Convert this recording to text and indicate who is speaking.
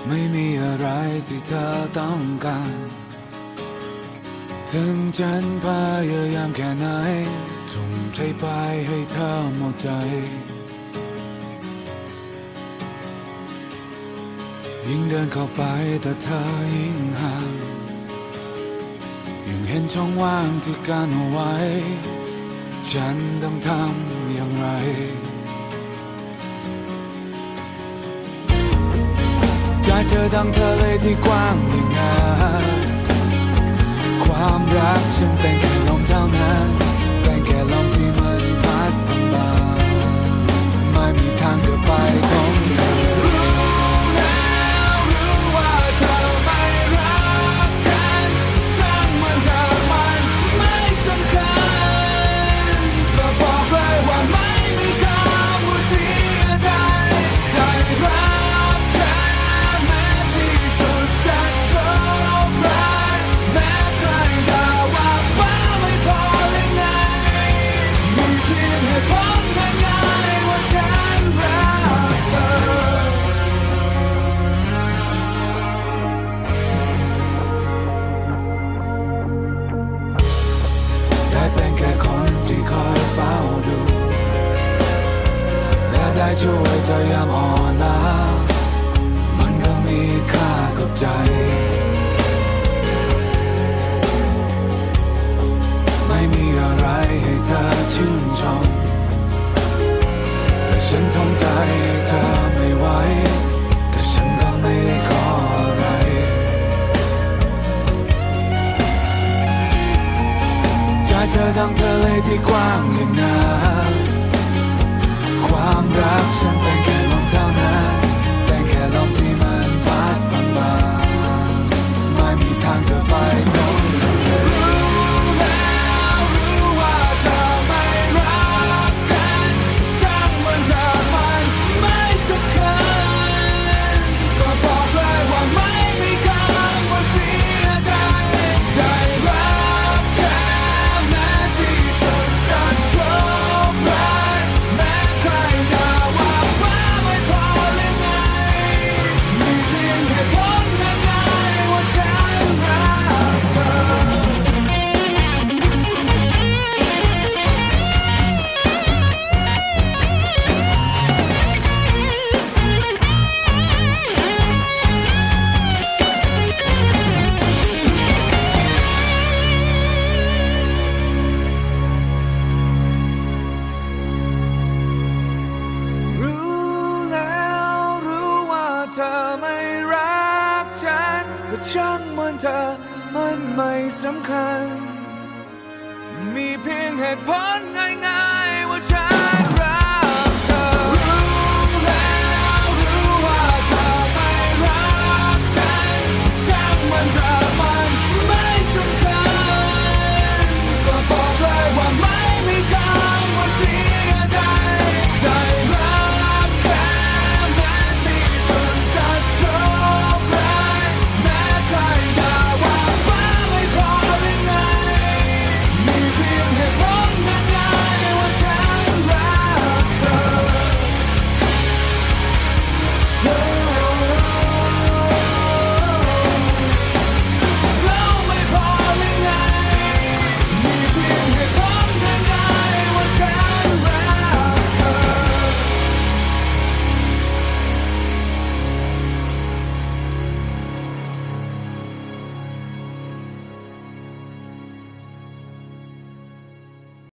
Speaker 1: ไม่มีอะไรที่เธอต้องการถึงฉันพยายามแค่ไหนทุ่มเทไปให้เธอหมดใจยิ่งเดินเข้าไปแต่เธอยิ่งห่างยิ่งเห็นช่องว่างที่กั้นเอาไว้ฉันต้องทำอย่างไรใจเธอดังทะเลที่กว้างอย่างนั้นความรักฉันเป็นแค่ลมเท่านั้นเป็นแค่ลมที่มันพัดบางๆไม่มีทางจะไปถึงเธอได้ช่วยเธอยามอ่อนล้ามันก็มีค่ากับใจไม่มีอะไรให้เธอชื่นชมแต่ฉันทนใจเธอไม่ไหวแต่ฉันก็ไม่ได้ขออะไรใจเธอดังทะเลที่กว้างอย่างนั้นความรักฉันเป็นแค่ลมเท่านั้นเป็นแค่ลมที่มันพัดบางๆไม่มีทางจะไปถึงเธอรู้แล้วรู้ว่าเธอไม่รักฉันทั้งวันเธอมันไม่สำคัญก็บอกเลยว่าไม่มีคำว่าเสียใจได้รักแค่แม้ที่สุดจะโชคร้ายช่างมันเธอมันไม่สำคัญมีเพียงเหตุผลง่ายๆ